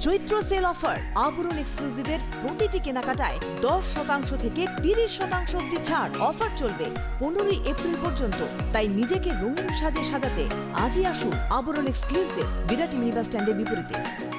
চৈত্র sale offer, আবরণ এক্সক্লুসিভের প্রতিটি কেনাকাটায় 10% থেকে 30% অবধি ছাড়। অফার চলবে 15 এপ্রিল পর্যন্ত। তাই নিজেকে রঙিন সাজে সাজাতে আজই আসুন আবরণ এক্সক্লুসিভ, বিরাটি মিনিবাস স্ট্যান্ডের বিপরীতে।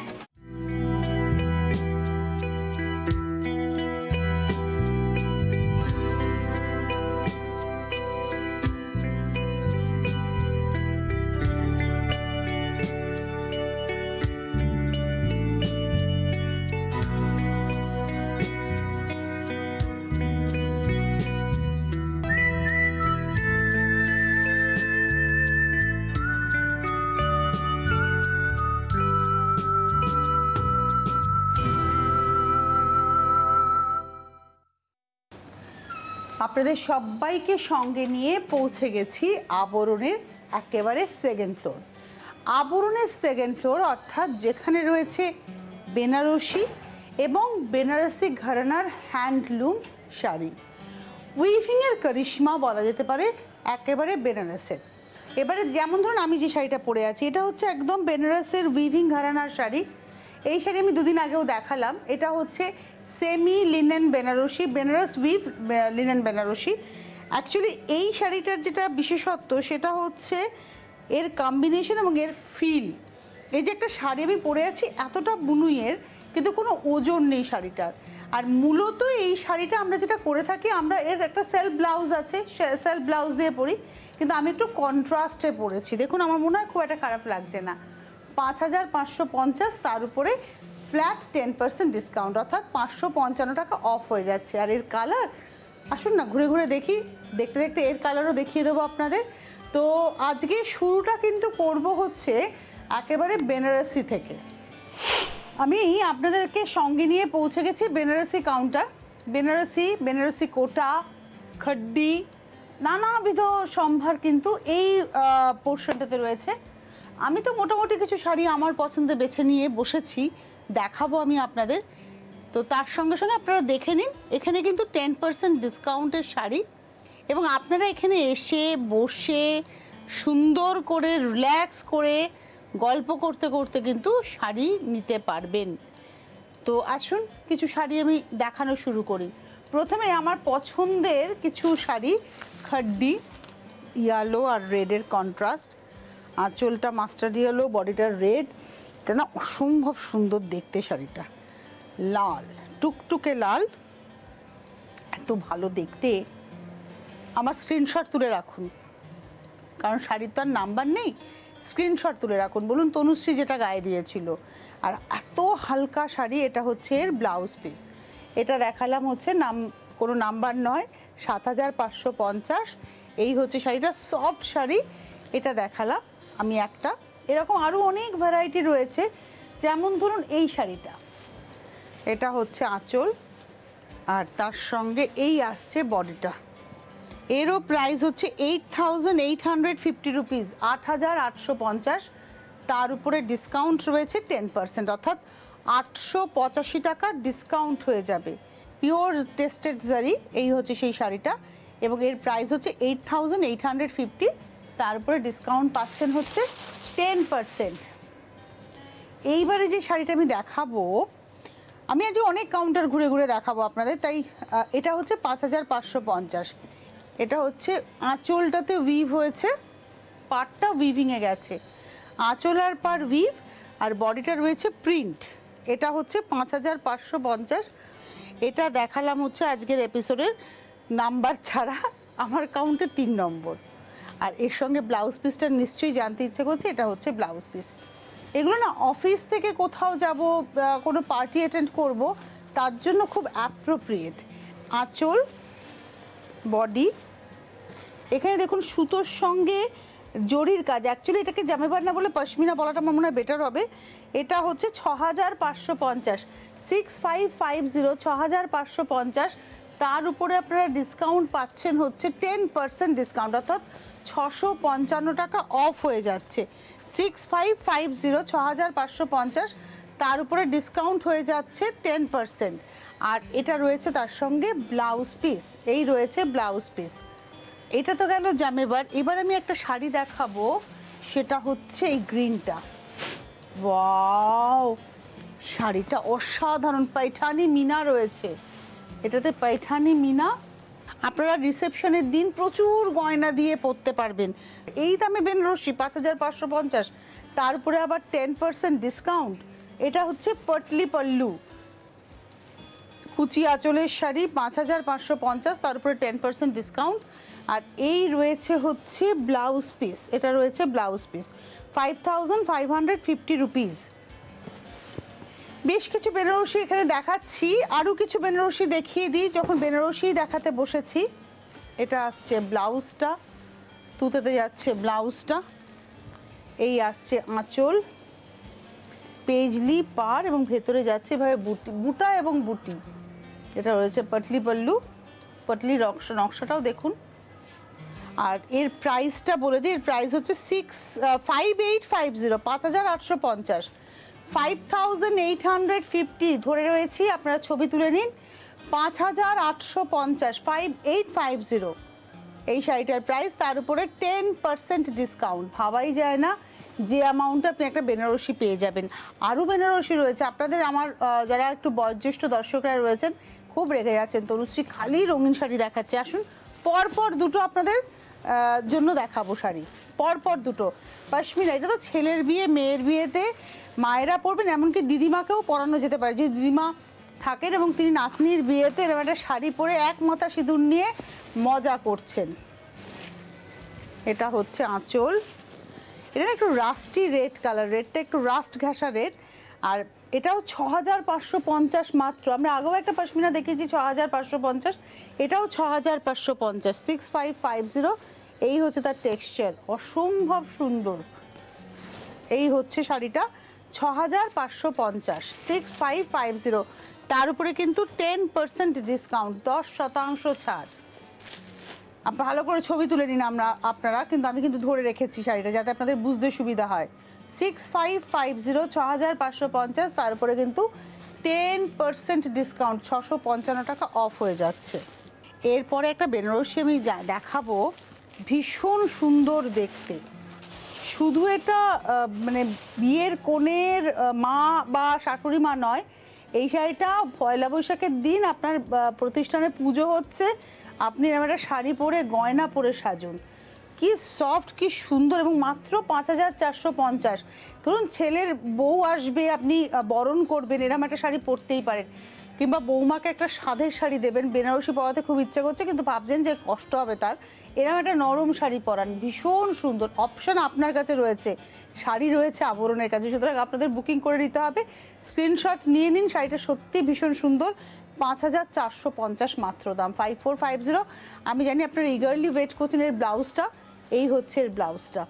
আপনাদের সবাইকে সঙ্গে নিয়ে পৌঁছে গেছি আবরণের একেবারে সেকেন্ড ফ্লোর। আবরণের সেকেন্ড ফ্লোর অর্থাৎ যেখানে রয়েছে বেনারসি এবং বেনারসি ঘরানার হ্যান্ডলুম শাড়ি, উইভিংয়ের কারিশমা বলা যেতে পারে একেবারে বেনারসের। এবারে যেমন ধরুন আমি যে শাড়িটা পরে আছি, এটা হচ্ছে একদম বেনারসের উইভিং ঘরানার শাড়ি। এই শাড়ি আমি দুদিন আগেও দেখালাম। এটা হচ্ছে semi linen Banarasi, Banaras weave linen Banarasi. Actually এই শাড়িটার যেটা বিশেষত্ব সেটা হচ্ছে এর কম্বিনেশন এবং এর ফিল। এই যে একটা শাড়ি আমি পরে আছি এতটা বুনুইয়ের, কিন্তু কোনো ওজন নেই শাড়িটার। আর মূলত এই শাড়িটা আমরা যেটা করে থাকি, আমরা এর একটা সেলফ ব্লাউজ আছে, সেলফ ব্লাউজ দিয়ে পরি, কিন্তু আমি একটু কন্ট্রাস্টে পরেছি। দেখুন আমার মনে হয় খুব একটা খারাপ লাগছে না। 5550, তার উপরে ফ্ল্যাট 10% ডিসকাউন্ট, অর্থাৎ 555 টাকা অফ হয়ে যাচ্ছে। আর এর কালার আসুন না ঘুরে ঘুরে দেখি, দেখতে দেখতে এর কালারও দেখিয়ে দেবো আপনাদের। তো আজকে শুরুটা কিন্তু করব হচ্ছে একেবারে বেনারসি থেকে। আমি আপনাদেরকে সঙ্গে নিয়ে পৌঁছে গেছি বেনারসি কাউন্টার। বেনারসি কোটা, খড্ডি, নানাবিধ সম্ভার কিন্তু এই পোর্শনটাতে রয়েছে। আমি তো মোটামুটি কিছু শাড়ি আমার পছন্দে বেছে নিয়ে বসেছি, দেখাবো আমি আপনাদের। তো তার সঙ্গে সঙ্গে আপনারা দেখে নিন, এখানে কিন্তু 10% ডিসকাউন্টের শাড়ি, এবং আপনারা এখানে এসে বসে সুন্দর করে রিল্যাক্স করে গল্প করতে করতে কিন্তু শাড়ি নিতে পারবেন। তো আসুন কিছু শাড়ি আমি দেখানো শুরু করি। প্রথমে আমার পছন্দের কিছু শাড়ি, খড্ডি, ইয়েলো আর রেডের কন্ট্রাস্ট, আঁচলটা মাস্টার্ড ইয়েলো, বডিটা রেড। এটা না অসম্ভব সুন্দর দেখতে শাড়িটা, লাল, টুকটুকে লাল, এত ভালো দেখতে। আমার স্ক্রিনশট তুলে রাখুন, কারণ শাড়ির তো আর নাম্বার নেই, স্ক্রিনশট তুলে রাখুন। বলুন তনুশ্রী যেটা গায়ে দিয়েছিল। আর এত হালকা শাড়ি, এটা হচ্ছে এর ব্লাউজ পিস। এটা দেখালাম হচ্ছে কোনো নাম্বার নয়, 7550। এই হচ্ছে শাড়িটা, সফট শাড়ি। এটা দেখালাম আমি একটা। এরকম আরও অনেক ভ্যারাইটি রয়েছে, যেমন ধরুন এই শাড়িটা, এটা হচ্ছে আঁচল, আর তার সঙ্গে এই আসছে বডিটা। এরও প্রাইস হচ্ছে 8850 রুপিস, 8850। তার উপরে ডিসকাউন্ট রয়েছে 10%, অর্থাৎ 885 টাকা ডিসকাউন্ট হয়ে যাবে। পিওর টেস্টেড জারি, এই হচ্ছে সেই শাড়িটা, এবং এর প্রাইস হচ্ছে 8850। তার উপরে ডিসকাউন্ট পাচ্ছেন হচ্ছে 10%। এইবারে যে শাড়িটা আমি দেখাবো, আমি আজ অনেক কাউন্টার ঘুরে ঘুরে দেখাবো আপনাদের, তাই এটা হচ্ছে 5550। এটা হচ্ছে আঁচলটাতে উইভ হয়েছে, পাটটা উইভিংয়ে গেছে, আঁচল আর পার উইভ, আর বডিটা রয়েছে প্রিন্ট। এটা হচ্ছে 5550। এটা দেখালাম হচ্ছে আজকের এপিসোডের নাম্বার ছাড়া আমার কাউন্টে 3 নম্বর। আর এর সঙ্গে ব্লাউজ পিসটা নিশ্চয়ই জানতে ইচ্ছে করছে, এটা হচ্ছে ব্লাউজ পিস। এগুলো না অফিস থেকে কোথাও যাব, কোনো পার্টি অ্যাটেন্ড করব, তার জন্য খুব অ্যাপ্রোপ্রিয়েট। আঁচল, বডি, এখানে দেখুন সুতোর সঙ্গে জরির কাজ। অ্যাকচুয়ালি এটাকে জামেবার না বলে পশমিনা বলাটা আমার মনে হয় বেটার হবে। এটা হচ্ছে 6550, 6550, 6550। তার উপরে আপনারা ডিসকাউন্ট পাচ্ছেন হচ্ছে 10% ডিসকাউন্ট, অর্থাৎ 655 টাকা অফ হয়ে যাচ্ছে। 6550, 6550, তার উপরে ডিসকাউন্ট হয়ে যাচ্ছে 10%। আর এটা রয়েছে তার সঙ্গে ব্লাউজ পিস, এই রয়েছে ব্লাউজ পিস। এটা তো গেল জামেবার। এবার আমি একটা শাড়ি দেখাবো, সেটা হচ্ছে এই গ্রিনটা। ওয়াও, শাড়িটা অসাধারণ, পাইঠানি মিনা রয়েছে এটাতে, পাইঠানি মিনা। আপনারা রিসেপশনের দিন প্রচুর গয়না দিয়ে পরতে পারবেন। এই দামে বেনারসি 5550, তারপরে আবার 10% ডিসকাউন্ট। এটা হচ্ছে পটলি পল্লু, কুচি আঁচলের শাড়ি 5550, তার উপরে 10% ডিসকাউন্ট। আর এই রয়েছে হচ্ছে ব্লাউজ পিস, এটা রয়েছে ব্লাউজ পিস 5550 রুপিস। বেশ কিছু বেনারসি এখানে দেখাচ্ছি, আরও কিছু বেনারসি দেখিয়ে দিই যখন বেনারসি দেখাতে বসেছি। এটা আসছে ব্লাউজটা, তুতেতে যাচ্ছে ব্লাউজটা, এই আসছে আঁচল, পেজলি পার এবং ভেতরে যাচ্ছে এভাবে বুটি, বুটা এবং বুটি। এটা রয়েছে পটলি পল্লু, পটলি নকশাটাও দেখুন। আর এর প্রাইসটা বলে দিই, এর প্রাইস হচ্ছে 5850, 5850, 5850 ধরে রয়েছি, আপনারা ছবি তুলে নিন। 5850, 5850 এই শাড়িটার প্রাইস, তার উপরে 10% ডিসকাউন্ট। ভাবাই যায় না যে অ্যামাউন্টে আপনি একটা বেনারসি পেয়ে যাবেন। আরও বেনারসি রয়েছে আপনাদের, আমার যারা একটু বয়োজ্যেষ্ঠ দর্শকরা রয়েছেন খুব রেগে যাচ্ছেন, তনুশ্রী খালি রঙিন শাড়ি দেখাচ্ছে। আসুন পরপর দুটো আপনাদের জন্য দেখাবো শাড়ি, পরপর দুটো। পশমিনা, এটা তো ছেলের বিয়ে মেয়ের বিয়েতে মায়েরা পরবেন, এমনকি দিদিমাকেও পরানো যেতে পারে। যদি দিদিমা থাকেন এবং তিনি নাতনির বিয়েতে এরকম একটা শাড়ি পরে এক মাথা সিঁদুর নিয়ে মজা করছেন। এটা হচ্ছে আঁচল, এটা একটু রাস্টি রেড কালার, রেডটা একটু রাস্ট ঘাসা রেড। আর এটাও 6550 মাত্র। আমরা আগেও একটা পশমিনা দেখেছি 6550, এটাও 6550, 6550। এই হচ্ছে তার টেক্সচার, অসম্ভব সুন্দর। এই হচ্ছে শাড়িটা 6550, 6550, তার উপরে কিন্তু 10% ডিসকাউন্ট, 10% ছাড়। ভালো করে ছবি তুলে নিন আপনারা, কিন্তু আমি কিন্তু ধরে রেখেছি শাড়িটা যাতে আপনাদের বুঝতে সুবিধা হয়। 6550, 6550, তারপরে কিন্তু 10% ডিসকাউন্ট, 655 টাকা অফ হয়ে যাচ্ছে। এরপরে একটা বেনারসি আমি দেখাবো, ভীষণ সুন্দর দেখতে। শুধু এটা মানে বিয়ের কনের মা বা শাশুড়ি মা নয়, এই শাড়িটা পয়লা বৈশাখের দিন আপনার প্রতিষ্ঠানে পুজো হচ্ছে, আপনি এরকম একটা শাড়ি পরে গয়না পরে সাজুন। কি সফট, কি সুন্দর, এবং মাত্র 5450। ধরুন ছেলের বউ আসবে, আপনি বরণ করবেন, এরকম একটা শাড়ি পরতেই পারেন। কিংবা বৌমাকে একটা সাধের শাড়ি দেবেন, বেনারসি পরাতে খুব ইচ্ছা করছে কিন্তু ভাবছেন যে কষ্ট হবে তার, এরকম একটা নরম শাড়ি পরান, ভীষণ সুন্দর। অপশান আপনার কাছে রয়েছে, শাড়ি রয়েছে আবরণের কাছে, সুতরাং আপনাদের বুকিং করে নিতে হবে। স্ক্রিনশট নিয়ে নিন, শাড়িটা সত্যি ভীষণ সুন্দর। 5450 মাত্র দাম, 5450। আমি জানি আপনারা ইগারলি ওয়েট করছেন এর ব্লাউজটা, এই হচ্ছে এর ব্লাউজটা,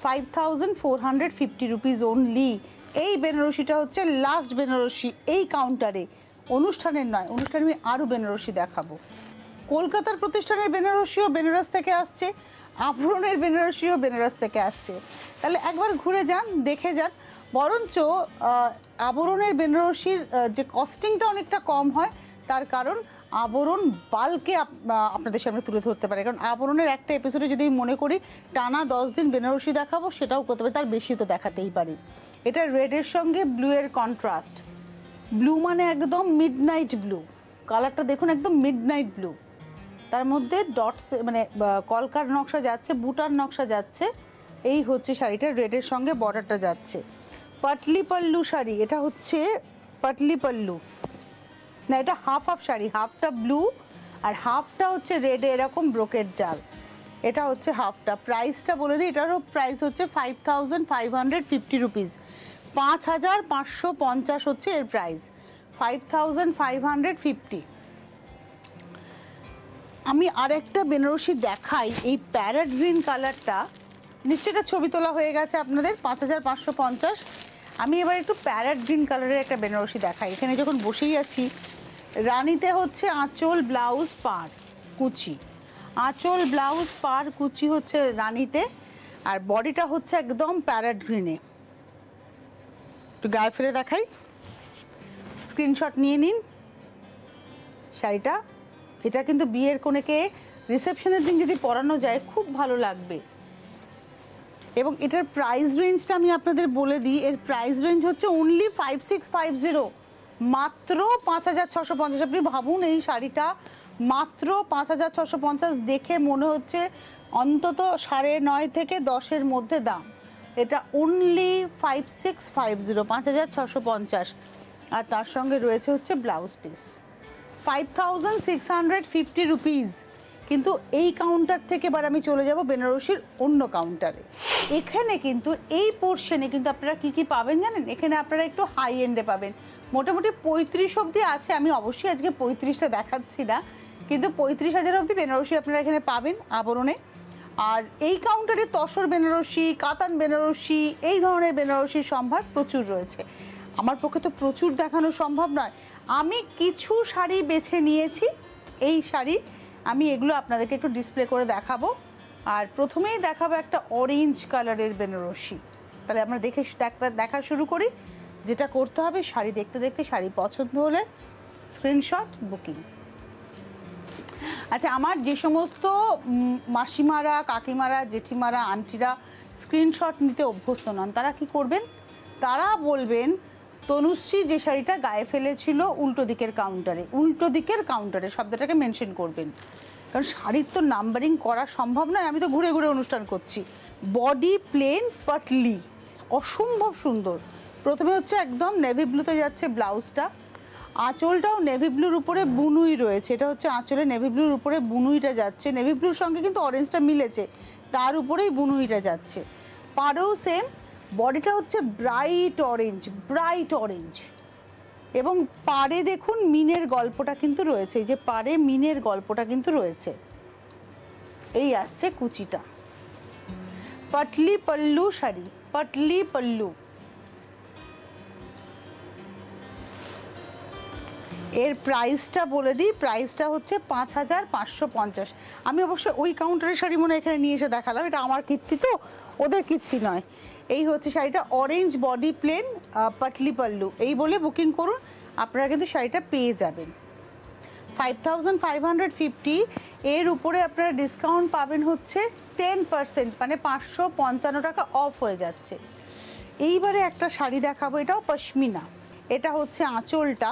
5450 রুপিস অনলি। এই বেনারসিটা হচ্ছে লাস্ট বেনারসি এই কাউন্টারে, অনুষ্ঠানের নয়, অনুষ্ঠানে আমি আরও বেনারসি দেখাবো। কলকাতার প্রতিষ্ঠানের বেনারসিও বেনারস থেকে আসছে, আবরণের বেনারসিও বেনারস থেকে আসছে। তাহলে একবার ঘুরে যান, দেখে যান। বরঞ্চ আবরণের বেনারসির যে কস্টিংটা অনেকটা কম হয়, তার কারণ আবরণ বাল্কে আপনাদের সামনে তুলে ধরতে পারে। কারণ আবরণের একটা এপিসোডে যদি মনে করি টানা 10 দিন বেনারসি দেখাবো, সেটাও করতে পারি, তার বেশি তো দেখাতেই পারি। এটা রেডের সঙ্গে ব্লু এর কন্ট্রাস্ট, ব্লু মানে একদম মিডনাইট ব্লু, কালারটা দেখুন একদম মিডনাইট ব্লু, তার মধ্যে ডটস মানে কলকার নকশা যাচ্ছে, বুটার নকশা যাচ্ছে। এই হচ্ছে শাড়িটা, রেডের সঙ্গে বর্ডারটা যাচ্ছে। পাটলি পল্লু শাড়ি, এটা হচ্ছে পাটলি পল্লু, না এটা হাফ হাফ শাড়ি, হাফটা ব্লু আর হাফটা হচ্ছে রেডে এরকম ব্রোকেট জাল, এটা হচ্ছে হাফটা। প্রাইসটা বলে দিই, এটারও প্রাইস হচ্ছে 5550 রুপিস, 5550 হচ্ছে এর প্রাইস, 5550। আমি আরেকটা বেনারসি দেখাই, এই প্যারেট গ্রিন কালারটা, নিশ্চয়ই এটা ছবি তোলা হয়ে গেছে আপনাদের, 5550। আমি এবার একটু প্যারেট গ্রিন কালারের একটা বেনারসি দেখাই। এখানে যখন বসেই আছি, রানীতে হচ্ছে আঁচল ব্লাউজ পাড় কুচি, আঁচল ব্লাউজ পাড় কুচি হচ্ছে রানীতে, আর বডিটা হচ্ছে একদম প্যারেট গ্রিনে। একটু গায়ে ফেলে দেখাই, স্ক্রিনশট নিয়ে নিন শাড়িটা। এটা কিন্তু বিয়ের কনেকে রিসেপশনের দিন যদি পরানো যায় খুব ভালো লাগবে। এবং এটার প্রাইস রেঞ্জটা আমি আপনাদের বলে দিই, এর প্রাইস রেঞ্জ হচ্ছে অনলি 5650, মাত্র 5650। আপনি ভাবুন এই শাড়িটা মাত্র 5650, দেখে মনে হচ্ছে অন্তত 9.5 থেকে 10-এর মধ্যে দাম। এটা অনলি 5650, 5650। আর তার সঙ্গে রয়েছে হচ্ছে ব্লাউজ পিস 5650 রুপিস। কিন্তু এই কাউন্টার থেকে এবার আমি চলে যাব বেনারসির অন্য কাউন্টারে। এখানে কিন্তু এই পোর্শনে কিন্তু আপনারা কি কি পাবেন জানেন? এখানে আপনারা একটু হাই এন্ডে পাবেন, মোটামুটি 35 অবধি আছে। আমি অবশ্যই আজকে 35টা দেখাচ্ছি না, কিন্তু 35,000 অবধি বেনারসি আপনারা এখানে পাবেন আবরণে। আর এই কাউন্টারে তসর বেনারসি, কাতান বেনারসি, এই ধরনের বেনারসির সম্ভার প্রচুর রয়েছে। আমার পক্ষে তো প্রচুর দেখানো সম্ভব নয়, আমি কিছু শাড়ি বেছে নিয়েছি। এই শাড়ি আমি এগুলো আপনাদেরকে একটু ডিসপ্লে করে দেখাবো। আর প্রথমেই দেখাবো একটা অরেঞ্জ কালারের বেনারসি। তাহলে আমরা দেখা শুরু করি। যেটা করতে হবে, শাড়ি দেখতে দেখতে শাড়ি পছন্দ হলে স্ক্রিনশট বুকিং। আচ্ছা, আমার যে সমস্ত মাসিমারা, কাকিমারা, জেঠিমারা, আন্টিরা স্ক্রিনশট নিতে অভ্যস্ত নন, তারা কি করবেন? তারা বলবেন তনুশ্রী যে শাড়িটা গায়ে ফেলেছিল উল্টো দিকের কাউন্টারে, উল্টো দিকের কাউন্টারে শব্দটাকে মেনশন করবেন, কারণ শাড়ির তো নাম্বারিং করা সম্ভব নয়। আমি তো ঘুরে ঘুরে অনুষ্ঠান করছি। বডি প্লেন পাটলি, অসম্ভব সুন্দর। প্রথমে হচ্ছে একদম নেভি ব্লুতে যাচ্ছে ব্লাউজটা, আঁচলটাও নেভি ব্লুর উপরে বুনুই রয়েছে। এটা হচ্ছে আঁচলে নেভি ব্লুর উপরে বুনুইটা যাচ্ছে, নেভি ব্লুর সঙ্গে কিন্তু অরেঞ্জটা মিলেছে, তার উপরেই বুনুইটা যাচ্ছে। পাড়েও সেম, বডিটা হচ্ছে ব্রাইট অরেঞ্জ, ব্রাইট অরেঞ্জ। এবং পাড়ে দেখুন মিনের গল্পটা কিন্তু রয়েছে, এই যে পাড়ে মিনের গল্পটা কিন্তু রয়েছে। এই আসছে কুচিটা, পাটলি পল্লু শাড়ি, পাটলি পল্লু। এর প্রাইসটা বলে দিই, প্রাইসটা হচ্ছে 5550। আমি অবশ্য ওই কাউন্টারের শাড়ি মনে এখানে নিয়ে এসে দেখালাম, এটা আমার কীর্তি তো, ওদের কীর্তি নয়। এই হচ্ছে শাড়িটা, অরেঞ্জ বডি প্লেন, পাটলি পাল্লু, এই বলে বুকিং করুন, আপনারা কিন্তু শাড়িটা পেয়ে যাবেন। 5550, এর উপরে আপনারা ডিসকাউন্ট পাবেন হচ্ছে 10%, মানে 555 টাকা অফ হয়ে যাচ্ছে। এইবারে একটা শাড়ি দেখাবো, এটাও পশমিনা। এটা হচ্ছে আঁচলটা,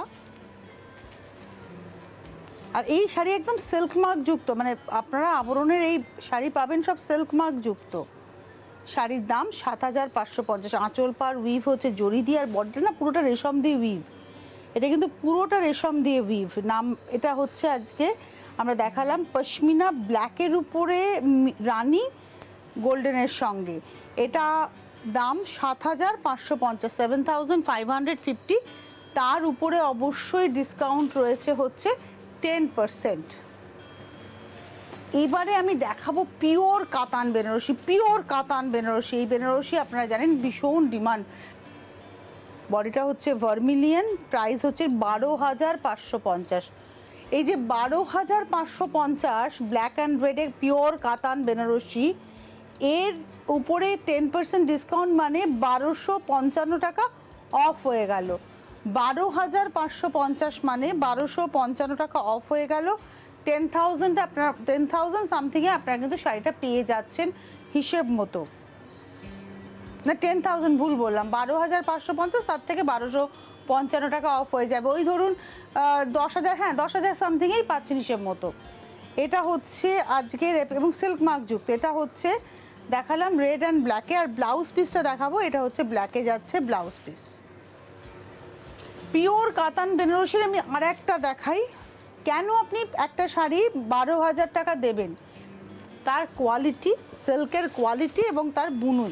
আর এই শাড়ি একদম সিল্ক মার্ক যুক্ত, মানে আপনারা আবরণের এই শাড়ি পাবেন সব সিল্ক মার্ক যুক্ত। শাড়ির দাম 7550। আঁচল পার উইভ হচ্ছে জরি দিয়ে, আর বডিটা না পুরোটা রেশম দিয়ে উইভ, এটা কিন্তু পুরোটা রেশম দিয়ে উইভ। নাম এটা হচ্ছে আজকে আমরা দেখালাম পশমিনা ব্ল্যাকের উপরে রানী গোল্ডেনের সঙ্গে। এটা দাম 7550, 7550। তার উপরে অবশ্যই ডিসকাউন্ট রয়েছে হচ্ছে 10%। এবারে আমি দেখাবো পিওর কাতান বেনারসি, পিওর কাতান বেনারসি। এই বেনারসি আপনারা জানেন ভীষণ ডিমান্ড। বডিটা হচ্ছে ভার্মিলিয়ন, প্রাইস হচ্ছে 12550। এই যে 12550 ব্ল্যাক অ্যান্ড রেডে পিওর কাতান বেনারসি, এর উপরে 10% ডিসকাউন্ট, মানে 1255 টাকা অফ হয়ে গেল। 12550 মানে 1255 টাকা অফ হয়ে গেল। 10,000 আপনার 10,000 সামথিংয়ে আপনারা কিন্তু শাড়িটা পেয়ে যাচ্ছেন হিসেব মতো। না 10,000 ভুল বললাম, 12,550, তার থেকে 1255 টাকা অফ হয়ে যাবে। ওই ধরুন 10,000, হ্যাঁ 10,000 সামথিংয়েই পাচ্ছেন হিসেব মতো। এটা হচ্ছে আজকের, এবং সিল্ক মার্ক যুক্ত। এটা হচ্ছে দেখালাম রেড অ্যান্ড ব্ল্যাকে, আর ব্লাউজ পিসটা দেখাবো। এটা হচ্ছে ব্ল্যাকে যাচ্ছে ব্লাউজ পিস। পিওর কাতান বেনারসির আমি আর একটা দেখাই। কেন আপনি একটা শাড়ি 12,000 টাকা দেবেন? তার কোয়ালিটি, সিল্কের কোয়ালিটি এবং তার বুনুই।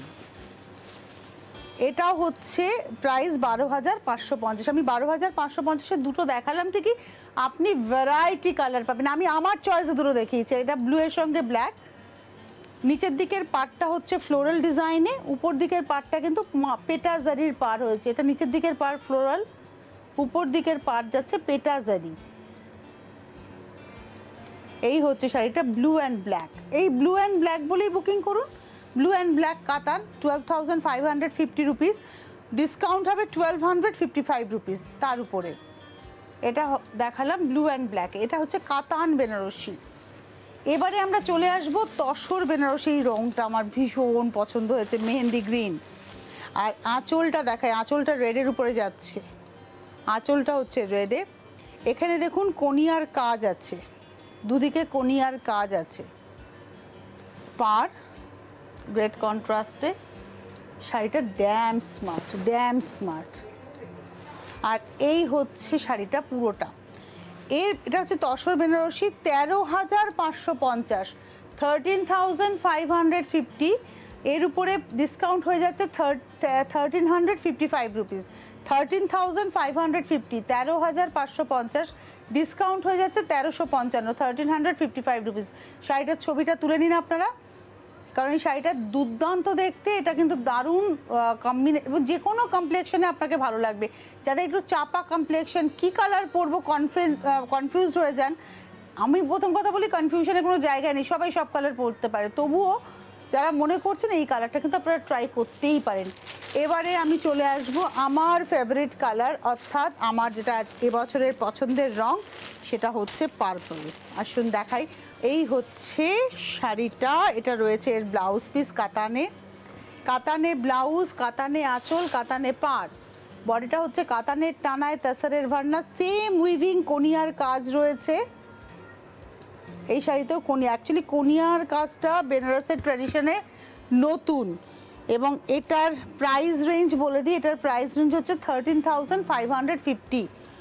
এটাও হচ্ছে প্রাইস 12,550। আমি 12,550-এর দুটো দেখালাম ঠিকই, আপনি ভ্যারাইটি কালার পাবেন। আমি আমার চয়েসে দুটো দেখিয়েছি। এটা ব্লু এর সঙ্গে ব্ল্যাক, নিচের দিকের পাড়টা হচ্ছে ফ্লোরাল ডিজাইনে, উপর দিকের পাড়টা কিন্তু পেটা জারির পাড় হয়েছে। এটা নিচের দিকের পাড় ফ্লোরাল, উপর দিকের পাড় যাচ্ছে পেটা জারি। এই হচ্ছে শাড়িটা ব্লু অ্যান্ড ব্ল্যাক। এই ব্লু অ্যান্ড ব্ল্যাক বলেই বুকিং করুন। Blue and black Katan, 12,550 rupees, discount হবে 1,255 রুপিস তার উপরে। এটা দেখালাম ব্লু অ্যান্ড ব্ল্যাক। এটা হচ্ছে কাতান বেনারসি। এবারে আমরা চলে আসব তসর বেনারসি। এই রংটা আমার ভীষণ পছন্দ হয়েছে, মেহেন্দি গ্রিন। আর আঁচলটা দেখায়, আঁচলটা রেডের উপরে যাচ্ছে, আঁচলটা হচ্ছে রেডে। এখানে দেখুন কোনিয়ার কাজ আছে, দুদিকে কোনিয়ার কাজ আছে। পার রেড কন্ট্রাস্টে, শাড়িটা ড্যাম স্মার্ট, ড্যাম স্মার্ট। আর এই হচ্ছে শাড়িটা পুরোটা। এটা হচ্ছে তসর বেনারসি, 13,550, 13,550। এর উপরে ডিসকাউন্ট হয়ে যাচ্ছে 1,355 রুপিস। 13,550, 13,550 ডিসকাউন্ট হয়ে যাচ্ছে 1,355, 1,355 রুপিস। শাড়িটার ছবিটা তুলে নিন আপনারা, কারণ এই শাড়িটা দুর্দান্ত দেখতে। এটা কিন্তু দারুণ কম্বিনেশন, যে কোনো কমপ্লেকশনে আপনাকে ভালো লাগবে। যাদের একটু চাপা কমপ্লেকশন, কি কালার পরবো কনফিউজড হয়ে যান। আমি প্রথম কথা বলি, কনফিউশনের কোনো জায়গা নেই, সবাই সব কালার পরতে পারে। তবুও যারা মনে করছেন এই কালারটা কিন্তু আপনারা ট্রাই করতেই পারেন। এবারে আমি চলে আসব আমার ফেভারিট কালার, অর্থাৎ আমার যেটা এবছরের পছন্দের রং, সেটা হচ্ছে পার্পল। আসুন দেখাই। এই হচ্ছে শাড়িটা, এটা রয়েছে এর ব্লাউজ পিস কাতানে, কাতানে ব্লাউজ, কাতানে আঁচল, কাতানে পাড়। বডিটা হচ্ছে কাতানের টানায় তাসারের ভান্না, সেম উইভিং কোনিয়ার কাজ রয়েছে। এই শাড়িতেও অ্যাকচুয়ালি কোনিয়ার কাজটা বেনারসের ট্র্যাডিশনে নতুন। এবং এটার প্রাইস রেঞ্জ বলে দিই, এটার প্রাইস রেঞ্জ হচ্ছে 13,550,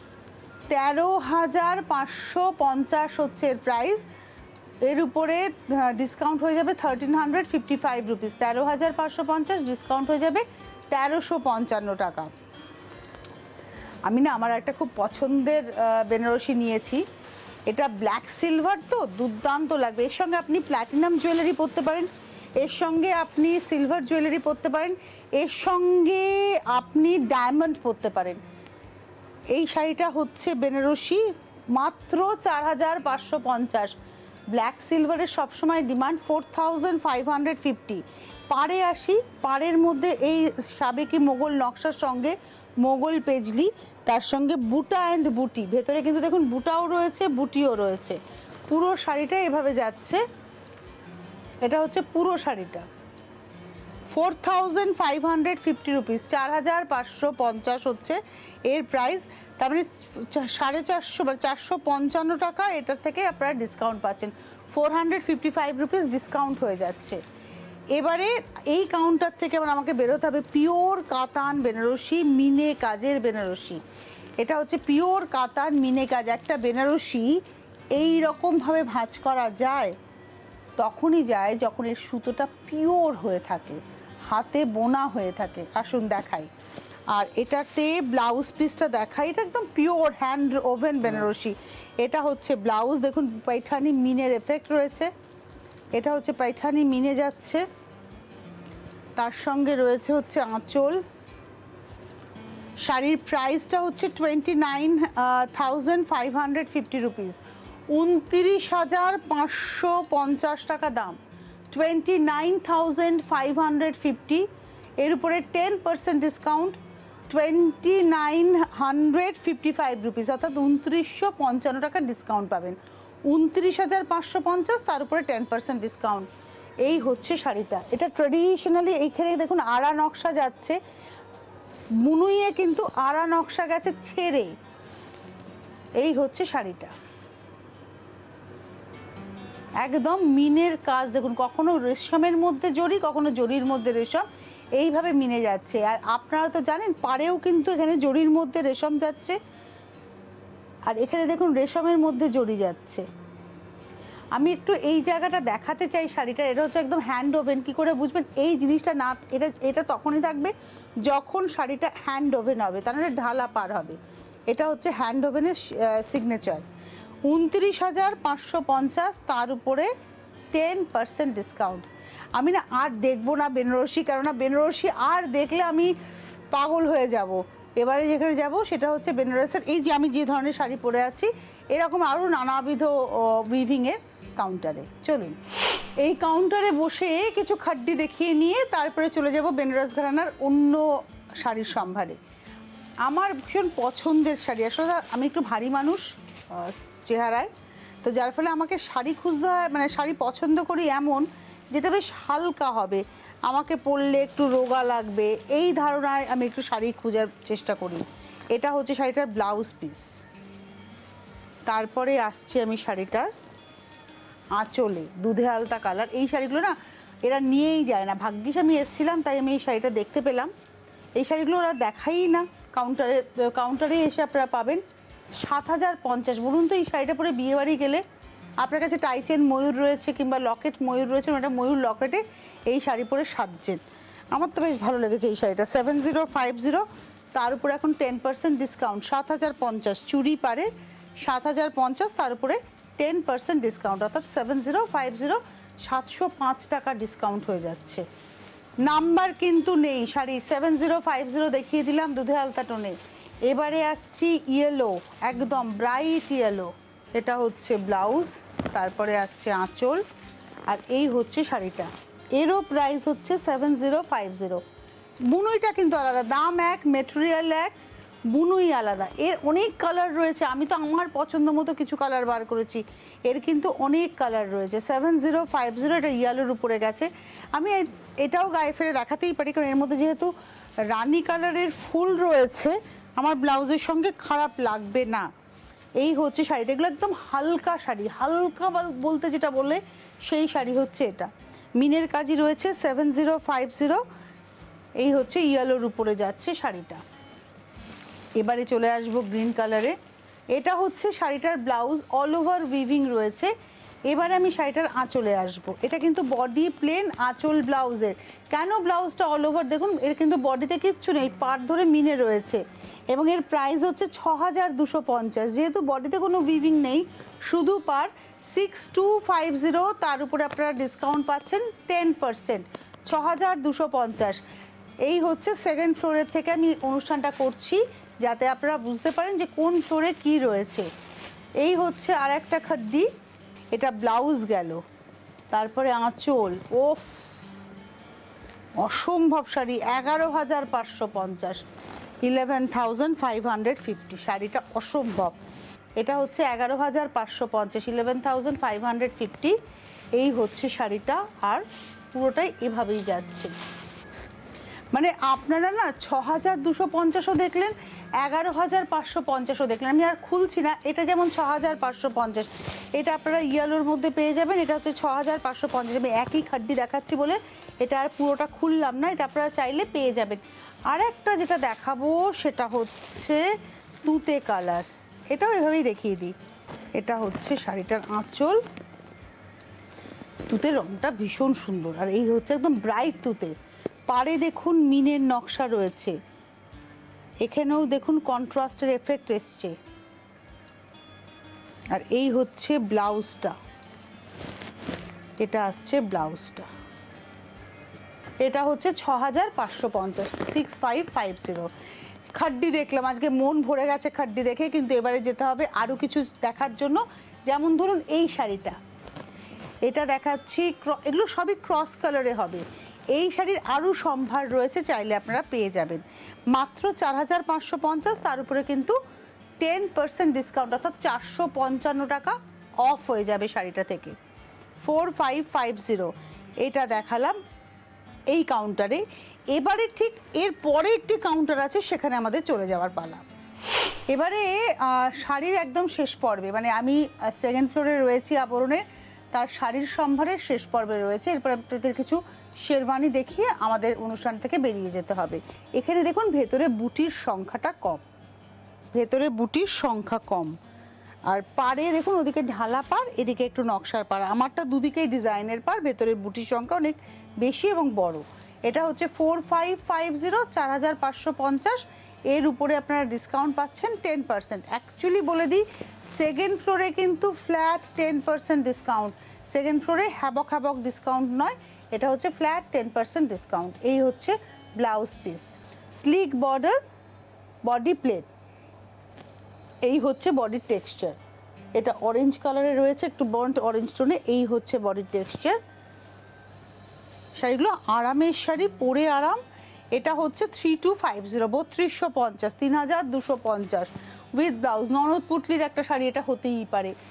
13,550 হচ্ছে এর প্রাইস। এর উপরে ডিসকাউন্ট হয়ে যাবে 1,355 রুপিস, 13,550 ডিসকাউন্ট হয়ে যাবে 1,355 টাকা। আমি না আমার একটা খুব পছন্দের বেনারসি নিয়েছি, এটা ব্ল্যাক সিলভার, তো দুর্দান্ত লাগবে। এর সঙ্গে আপনি প্ল্যাটিনাম জুয়েলারি পরতে পারেন, এর সঙ্গে আপনি সিলভার জুয়েলারি পরতে পারেন, এর সঙ্গে আপনি ডায়মন্ড পরতে পারেন। এই শাড়িটা হচ্ছে বেনারসি, মাত্র 4,550। ব্ল্যাক সিলভারের সবসময় ডিমান্ড, 4,550। পাড়ে আসি, পাড়ের মধ্যে এই সাবেকি মোগল নকশার সঙ্গে মোগল পেজলি, তার সঙ্গে বুটা অ্যান্ড বুটি। ভেতরে কিন্তু দেখুন বুটাও রয়েছে, বুটিও রয়েছে। পুরো শাড়িটা এভাবে যাচ্ছে, এটা হচ্ছে পুরো শাড়িটা। 4,550 রুপিস, 4,550 হচ্ছে এর প্রাইস। তার মানে 450 বা 455 টাকা এটার থেকে আপনারা ডিসকাউন্ট পাচ্ছেন। 455 রুপিস ডিসকাউন্ট হয়ে যাচ্ছে। এবারে এই কাউন্টার থেকে আবার আমাকে বেরোতে হবে পিওর কাতান বেনারসি, মিনে কাজের বেনারসি। এটা হচ্ছে পিওর কাতান মিনে কাজ। একটা বেনারসি এই রকমভাবে ভাঁজ করা যায়, তখনই যায় যখন এর সুতোটা পিওর হয়ে থাকে, হাতে বোনা হয়ে থাকে। আসুন দেখাই। আর এটাতে ব্লাউজ পিসটা দেখাই, এটা একদম পিওর হ্যান্ড ওভেন বেনারসি। এটা হচ্ছে ব্লাউজ, দেখুন পাইঠানি মিনের এফেক্ট রয়েছে, এটা হচ্ছে পাইঠানি মিনে যাচ্ছে। তার সঙ্গে রয়েছে হচ্ছে আঁচল। শাড়ির প্রাইসটা হচ্ছে 29,550 রুপিস, 29,550 টাকা দাম, 29,550। এর উপরে 10% ডিসকাউন্ট, 2,955 রুপিস, অর্থাৎ 2,955 টাকা ডিসকাউন্ট পাবেন। 29,550, তার উপরে 10% ডিসকাউন্ট। এই হচ্ছে শাড়িটা। এটা ট্রেডিশনালি এইখানে দেখুন আড়া নকশা যাচ্ছে, মুনুইয়ে কিন্তু আড়া নকশা গেছে ছেড়ে। এই হচ্ছে শাড়িটা, একদম মিনের কাজ। দেখুন কখনো রেশমের মধ্যে জরি, কখনো জরির মধ্যে রেশম, এইভাবে মিনে যাচ্ছে। আর আপনারা তো জানেন পাড়েও কিন্তু এখানে জরির মধ্যে রেশম যাচ্ছে, আর এখানে দেখুন রেশমের মধ্যে জরি যাচ্ছে। আমি একটু এই জায়গাটা দেখাতে চাই শাড়িটা। এটা হচ্ছে একদম হ্যান্ড ওভেন। কী করে বুঝবেন এই জিনিসটা? না, এটা তখনই থাকবে যখন শাড়িটা হ্যান্ড ওভেন হবে, তার মানে ঢালা পার হবে। এটা হচ্ছে হ্যান্ড ওভেনের সিগনেচার। 29,550, তার উপরে 10% ডিসকাউন্ট। আমি না আর দেখবো না বেনারসি, কেননা বেনারসি আর দেখলে আমি পাগল হয়ে যাব। এবারে যেখানে যাব সেটা হচ্ছে বেনারসের এই যে আমি যে ধরনের শাড়ি পরে আছি, এরকম আরও নানাবিধ উইভিংয়ের কাউন্টারে। চলুন এই কাউন্টারে বসে কিছু খাড্ডি দেখিয়ে নিয়ে তারপরে চলে যাব বেনারস ঘরানার অন্য শাড়ির সম্ভারে। আমার ভীষণ পছন্দের শাড়ি, আসলে আমি একটু ভারী মানুষ চেহারায়, তো যার ফলে আমাকে শাড়ি খুঁজতে হয়, মানে শাড়ি পছন্দ করি এমন যেটা বেশ হালকা হবে, আমাকে পরলে একটু রোগা লাগবে, এই ধারণায় আমি একটু শাড়ি খোঁজার চেষ্টা করি। এটা হচ্ছে শাড়িটার ব্লাউজ পিস। তারপরে আসছি আমি শাড়িটার আঁচলে, দুধে আলতা কালার। এই শাড়িগুলো না এরা নিয়েই যায় না, ভাগ্যিস আমি এসেছিলাম তাই আমি এই শাড়িটা দেখতে পেলাম। এই শাড়িগুলো ওরা দেখাই না, কাউন্টারে এসে আপনারা পাবেন 7050। বলুন তো এই শাড়িটা পরে বিয়ে বাড়ি গেলে আপনার কাছে টাইচেন ময়ূর রয়েছে কিংবা লকেট ময়ূর রয়েছে, ওটা ময়ূর লকেটে এই শাড়ি পরে সাজছেন। আমার তো বেশ ভালো লেগেছে এই শাড়িটা। 7050, তার উপরে এখন 10% ডিসকাউন্ট, 7050। চুড়ি পারে 7050, তার উপরে 10% ডিসকাউন্ট, অর্থাৎ 7050 705 টাকা ডিসকাউন্ট হয়ে যাচ্ছে। নাম্বার কিন্তু নেই শাড়ি। 7050 দেখিয়ে দিলাম দুধে আলতা টোনে। এবারে আসছি ইয়েলো, একদম ব্রাইট ইয়েলো। এটা হচ্ছে ব্লাউজ, তারপরে আসছে আঁচল, আর এই হচ্ছে শাড়িটা। এরও প্রাইস হচ্ছে 7050। বুনুইটা কিন্তু আলাদা, দাম এক, মেটেরিয়াল এক, বুনুই আলাদা। এর অনেক কালার রয়েছে, আমি তো আমার পছন্দ মতো কিছু কালার বার করেছি, এর কিন্তু অনেক কালার রয়েছে। 7050, এটা ইয়েলোর উপরে গেছে। আমি এটাও গায়ে ফেলে দেখাতেই পারি, কারণ এর মধ্যে যেহেতু রানী কালারের ফুল রয়েছে আমার ব্লাউজের সঙ্গে খারাপ লাগবে না। এই হচ্ছে শাড়িটা, এগুলো একদম হালকা শাড়ি, হালকা বলতে যেটা বলে সেই শাড়ি হচ্ছে এটা। মিনের কাজই রয়েছে। 7050, এই হচ্ছে ইয়েলোর উপরে যাচ্ছে শাড়িটা। এবারে চলে আসবো গ্রিন কালারে। এটা হচ্ছে শাড়িটার ব্লাউজ, অল ওভার উইভিং রয়েছে। এবারে আমি শাড়িটার আঁচলে আসবো। এটা কিন্তু বডি প্লেন, আঁচল ব্লাউজের। কেন ব্লাউজটা অল ওভার? দেখুন এর কিন্তু বডিতে কিচ্ছু নেই, পাড় ধরে মিনে রয়েছে, এবং এর প্রাইস হচ্ছে 6250। যেহেতু বডিতে কোনো উইভিং নেই, শুধু পাড়, 6250, তার উপরে আপনারা ডিসকাউন্ট পাচ্ছেন 10%, 6250। এই হচ্ছে সেকেন্ড ফ্লোরের থেকে আমি অনুষ্ঠানটা করছি, যাতে আপনারা বুঝতে পারেন যে কোন ফ্লোরে কি রয়েছে। এই হচ্ছে আর একটা খাদ্দি, এটা ব্লাউজ গেল, তারপরে আঁচল। ওফ, অসম্ভব শাড়ি। 11550, 11550 শাড়িটা অসম্ভব। এটা হচ্ছে 11550, 11550। এই হচ্ছে শাড়িটা, আর পুরোটাই এভাবেই যাচ্ছে। মানে আপনারা না 6250ও দেখলেন, 11550ও দেখলেন, আমি আর খুলছি না। এটা যেমন 6550, এটা আপনারা ইয়েলোর মধ্যে পেয়ে যাবেন। এটা হচ্ছে 6550। আমি একই খাদ্যি দেখাচ্ছি বলে এটা আর পুরোটা খুললাম না, এটা আপনারা চাইলে পেয়ে যাবেন। আর একটা যেটা দেখাবো সেটা হচ্ছে তুতে কালার, এটাও এভাবেই দেখিয়ে দিই। এটা হচ্ছে শাড়িটার আঁচল, তুতের রংটা ভীষণ সুন্দর, আর এই হচ্ছে একদম ব্রাইট তুতে। পাড়ে দেখুন মিনের নকশা রয়েছে, এখানেও দেখুন কন্ট্রাস্টের এফেক্ট এসছে। আর এই হচ্ছে ব্লাউজটা, এটা আসছে ব্লাউজটা। এটা হচ্ছে 6550, 6550। খাড্ডি দেখলাম, আজকে মন ভরে গেছে খাড্ডি দেখে, কিন্তু এবারে যেতে হবে আরও কিছু দেখার জন্য। যেমন ধরুন এই শাড়িটা, এটা দেখাচ্ছি, এগুলো সবই ক্রস কালারে হবে। এই শাড়ির আরও সম্ভার রয়েছে, চাইলে আপনারা পেয়ে যাবেন মাত্র 4550। তার উপরে কিন্তু 10% ডিসকাউন্ট, অর্থাৎ 455 টাকা অফ হয়ে যাবে শাড়িটা থেকে। 4550 এটা দেখালাম এই কাউন্টারে। এবারে ঠিক এর পরে একটি কাউন্টার আছে, সেখানে আমাদের চলে যাওয়ার পালা। এবারে শাড়ির একদম শেষ পর্বে, মানে আমি সেকেন্ড ফ্লোরে রয়েছি আবরণে, তার শাড়ির সম্ভারের শেষ পর্বে রয়েছে। এরপর আপনাদের কিছু শেরওয়ানি দেখিয়ে আমাদের অনুষ্ঠান থেকে বেরিয়ে যেতে হবে। এখানে দেখুন ভেতরে বুটির সংখ্যাটা কম, ভেতরে বুটির সংখ্যা কম। আর পাড়ে দেখুন ওদিকে ঢালা পাড়, এদিকে একটু নকশার পাড়। আমারটা দুদিকেই ডিজাইনের পাড়, ভেতরের বুটির সংখ্যা অনেক বেশি এবং বড়। এটা হচ্ছে 4550, 4550। এর উপরে আপনারা ডিসকাউন্ট পাচ্ছেন 10%। অ্যাকচুয়ালি বলে দিই, সেকেন্ড ফ্লোরে কিন্তু ফ্ল্যাট 10% ডিসকাউন্ট। সেকেন্ড ফ্লোরে হ্যাবক হ্যাবক ডিসকাউন্ট নয়, এটা হচ্ছে ফ্ল্যাট 10% ডিসকাউন্ট। এই হচ্ছে blouse piece, sleek border, body plate. এই হচ্ছে বডির টেক্সচার, এটা অরেঞ্জ কালারে রয়েছে, একটু বন্ট অরেঞ্জ টোনে। এই হচ্ছে বডির টেক্সচার। শাড়িগুলো আরামের শাড়ি, পরে আরাম। এটা হচ্ছে 3250, 3250, 3250 উইথ ব্লাউজ। ননদ পুটলির একটা শাড়ি এটা হতেই পারে।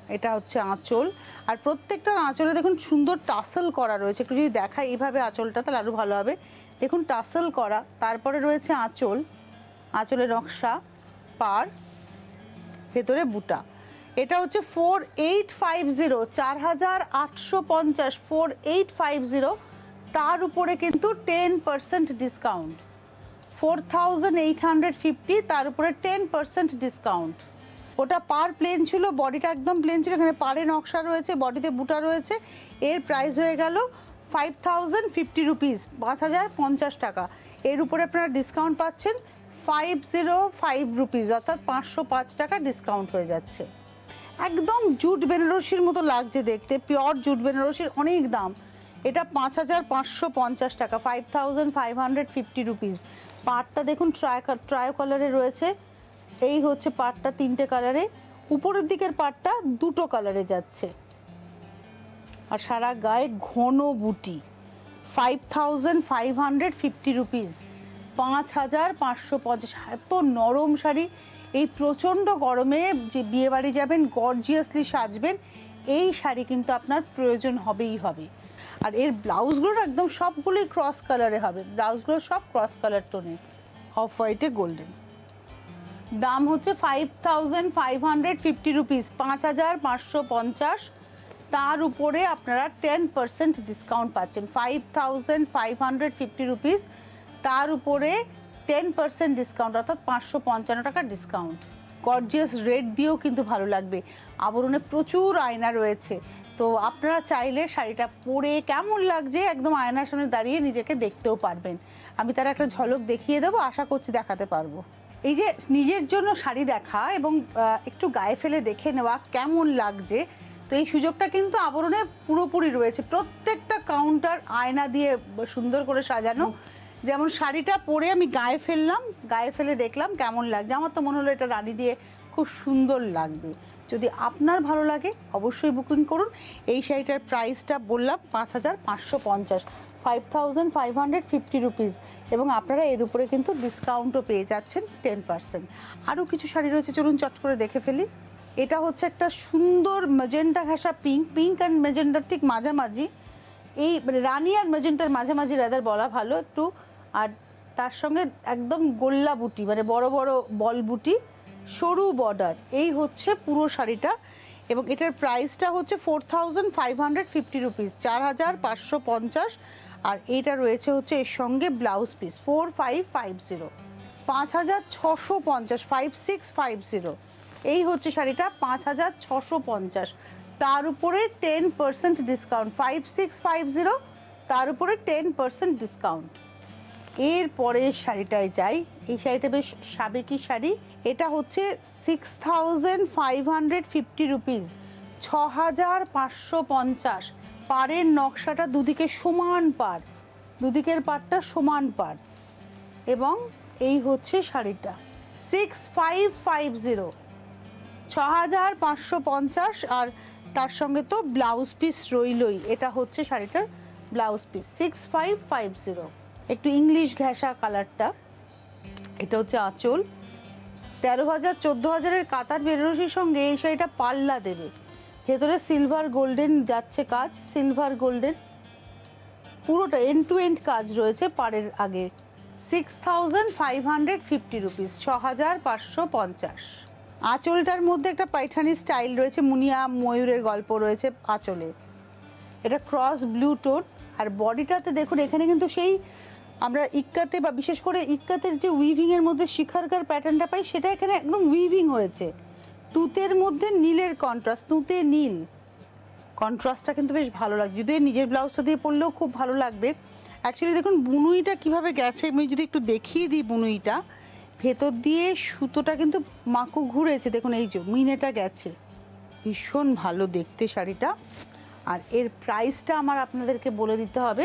এটা হচ্ছে আঁচল, আর প্রত্যেকটা আঁচলে দেখুন সুন্দর টাসেল করা রয়েছে। একটু যদি দেখাই এইভাবে আঁচলটা, তাহলে আরও ভালো হবে। দেখুন টাসেল করা, তারপরে রয়েছে আঁচল, আঁচলের নকশা, পার, ভেতরে বুটা। এটা হচ্ছে 4850, 4850, 4850। তার উপরে কিন্তু 10% ডিসকাউন্ট, 4850, তার উপরে 10% ডিসকাউন্ট। ওটা পার প্লেন ছিল, বডিটা একদম প্লেন ছিল, এখানে পারে নকশা রয়েছে, বডিতে বুটা রয়েছে। এর প্রাইস হয়ে গেল 5050 রুপিস, 5050 টাকা। এর উপরে আপনারা ডিসকাউন্ট পাচ্ছেন 505 রুপিস, অর্থাৎ 505 টাকা ডিসকাউন্ট হয়ে যাচ্ছে। একদম জুট বেনারসির মতো লাগছে দেখতে, পিওর জুট বেনারসির, অনেক দাম। এটা 5550 টাকা, 5550 রুপিস। পাটটা দেখুন ট্রাই কালারে রয়েছে, এই হচ্ছে পাটটা 3টে কালারে, উপরের দিকের পাটটা 2টো কালারে যাচ্ছে, আর সারা গায়ে ঘন বুটি। 5550 রুপিস, 5550। এত নরম শাড়ি, এই প্রচণ্ড গরমে যে বিয়ে বাড়ি যাবেন, গর্জিয়াসলি সাজবেন, এই শাড়ি কিন্তু আপনার প্রয়োজন হবেই হবে। আর এর ব্লাউজগুলো একদম সবগুলোই ক্রস কালারে হবে, ব্লাউজগুলো সব ক্রস কালার টোনে, অফ হোয়াইটে গোল্ডেন। দাম হচ্ছে 5550 রুপিস, 5550। তার উপরে আপনারা 10% ডিসকাউন্ট পাচ্ছেন। 5550 রুপিস, তার উপরে 10% ডিসকাউন্ট, অর্থাৎ 555 টাকা ডিসকাউন্ট। গর্জিয়াস রেড দিয়েও কিন্তু ভালো লাগবে। আবরণে প্রচুর আয়না রয়েছে, তো আপনারা চাইলে শাড়িটা পরে কেমন লাগছে একদম আয়নার সামনে দাঁড়িয়ে নিজেকে দেখতেও পারবেন। আমি তার একটা ঝলক দেখিয়ে দেবো, আশা করছি দেখাতে পারবো। এই যে নিজের জন্য শাড়ি দেখা এবং একটু গায়ে ফেলে দেখে নেওয়া কেমন লাগছে, তো এই সুযোগটা কিন্তু আবরণে পুরোপুরি রয়েছে। প্রত্যেকটা কাউন্টার আয়না দিয়ে সুন্দর করে সাজানো। যেমন শাড়িটা পরে আমি গায়ে ফেললাম, গায়ে ফেলে দেখলাম কেমন লাগছে, আমার তো মনে হলো এটা রানী দিয়ে খুব সুন্দর লাগবে। যদি আপনার ভালো লাগে অবশ্যই বুকিং করুন। এই শাড়িটার প্রাইসটা বললাম 5550, 5550 রুপিস, এবং আপনারা এর উপরে কিন্তু ডিসকাউন্টও পেয়ে যাচ্ছেন 10%। আরও কিছু শাড়ি রয়েছে, চলুন চট করে দেখে ফেলি। এটা হচ্ছে একটা সুন্দর ম্যাজেন্টা ঘাসা পিঙ্ক, পিঙ্ক অ্যান্ড ম্যাজেন্টার ঠিক মাঝামাঝি, এই মানে রানী আর ম্যাজেন্টার মাঝামাঝি রাদার বলা ভালো একটু। আর তার সঙ্গে একদম গোল্লা বুটি, মানে বড় বড় বল বুটি, সরু বর্ডার, এই হচ্ছে পুরো শাড়িটা। এবং এটার প্রাইসটা হচ্ছে 4550 রুপিস, 4550। আর এইটা রয়েছে হচ্ছে এর সঙ্গে ব্লাউজ পিস, 4550, 5650, 5650। এই হচ্ছে শাড়িটা 5650, তার উপরে 10% ডিসকাউন্ট, 5650, তার উপরে 10% ডিসকাউন্ট। এরপরে শাড়িটায় যাই, এই শাড়িটা বেশ সাবেকি শাড়ি। এটা হচ্ছে 6550 রুপিস, 6550। পাড়ের নকশাটা দুদিকে সমান পাড়, দুদিকের পাড়টা সমান পাড়, এবং এই হচ্ছে শাড়িটা 6550, 6550। আর তার সঙ্গে তো ব্লাউজ পিস রইলই, এটা হচ্ছে শাড়িটার ব্লাউজ পিস, 6550। একটু ইংলিশ ঘেঁষা কালারটা, এটা হচ্ছে আঁচল। 13,000 14,000-এর কাতার বেনারসির সঙ্গে এই শাড়িটা পাল্লা দেবে। ভেতরে সিলভার গোল্ডেন যাচ্ছে কাজ, সিলভার গোল্ডেন পুরোটা এন্ড টু এন্ড কাজ রয়েছে পাড়ের আগে। 6550 রুপিস, 6550। আঁচলটার মধ্যে একটা পাইঠানি স্টাইল রয়েছে, মুনিয়া ময়ূরের গল্প রয়েছে আঁচলে। এটা ক্রস ব্লু টোন। আর বডিটাতে দেখুন এখানে কিন্তু সেই আমরা ইক্কাতে বা বিশেষ করে ইক্কাতের যে উইভিংয়ের মধ্যে শিখারকার প্যাটার্নটা পাই, সেটা এখানে একদম উইভিং হয়েছে। তুতের মধ্যে নীলের কন্ট্রাস্ট, তুতে নীল কন্ট্রাস্টটা কিন্তু বেশ ভালো লাগছে। যদি নিজের ব্লাউজটা দিয়ে পরলেও খুব ভালো লাগবে। অ্যাকচুয়ালি দেখুন বুনুইটা কিভাবে গেছে, আমি যদি একটু দেখিয়ে দিই বুনুইটা, ভেতর দিয়ে সুতোটা কিন্তু মাকু ঘুরেছে, দেখুন এই যে মিনেটা গেছে, ভীষণ ভালো দেখতে শাড়িটা। আর এর প্রাইসটা আমার আপনাদেরকে বলে দিতে হবে,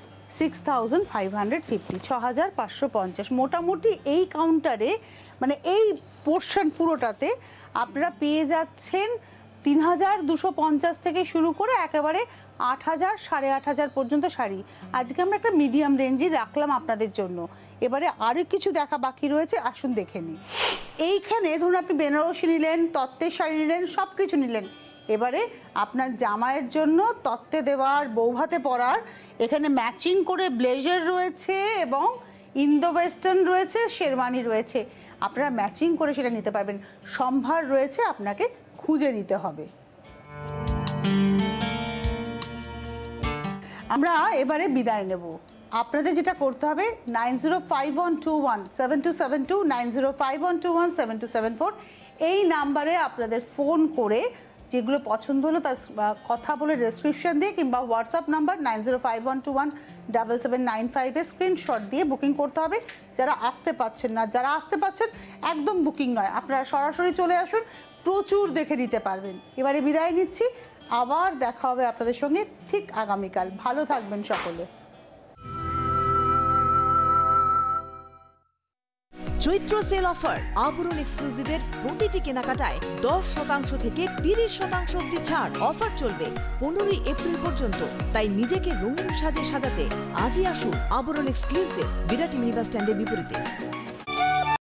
6550, 6550। মোটামুটি এই কাউন্টারে মানে এই পোর্শন পুরোটাতে আপনারা পেয়ে যাচ্ছেন 3250 থেকে শুরু করে একেবারে 8000, 8500 পর্যন্ত শাড়ি। আজকে আমরা একটা মিডিয়াম রেঞ্জই রাখলাম আপনাদের জন্য। এবারে আরও কিছু দেখা বাকি রয়েছে, আসুন দেখে নিই। এইখানে ধরুন আপনি বেনারসি নিলেন, তত্ত্বের শাড়ি নিলেন, সব কিছু নিলেন, এবারে আপনার জামাইয়ের জন্য তত্ত্বে দেওয়ার, বৌভাতে পরার, এখানে ম্যাচিং করে ব্লেজার রয়েছে এবং ইন্দো ওয়েস্টার্ন রয়েছে, শেরওয়ানি রয়েছে। আপনারা ম্যাচিং করে সেটা নিতে পারবেন। সম্ভার রয়েছে, আপনাকে খুঁজে নিতে হবে। আমরা এবারে বিদায় নেব। আপনাদের যেটা করতে হবে 9051217272 9051217274 এই নাম্বারে আপনাদের ফোন করে যেগুলো পছন্দ হলো তার কথা বলে ডেসক্রিপশন দিয়ে কিংবা হোয়াটসঅ্যাপ নাম্বার 9051217795 স্ক্রিনশট দিয়ে বুকিং করতে হবে। যারা আসতে পারছেন না, যারা আসতে পারছেন একদম বুকিং নয়, আপনারা সরাসরি চলে আসুন, প্রচুর দেখে নিতে পারবেন। এবারে বিদায় নিচ্ছি, আবার দেখা হবে আপনাদের সঙ্গে ঠিক আগামীকাল। ভালো থাকবেন সকলে। চৈত্র সেল অফার, আবরণ এক্সক্লুসিভের প্রতিটি কেনাকাটায় 10% থেকে 30% অবধি ছাড়। অফার চলবে 15 এপ্রিল পর্যন্ত। তাই নিজেকে রঙিন সাজে সাজাতে আজই আসুন আবরণ এক্সক্লুসিভ, বিরাটি মিনি বাস স্ট্যান্ডের বিপরীতে।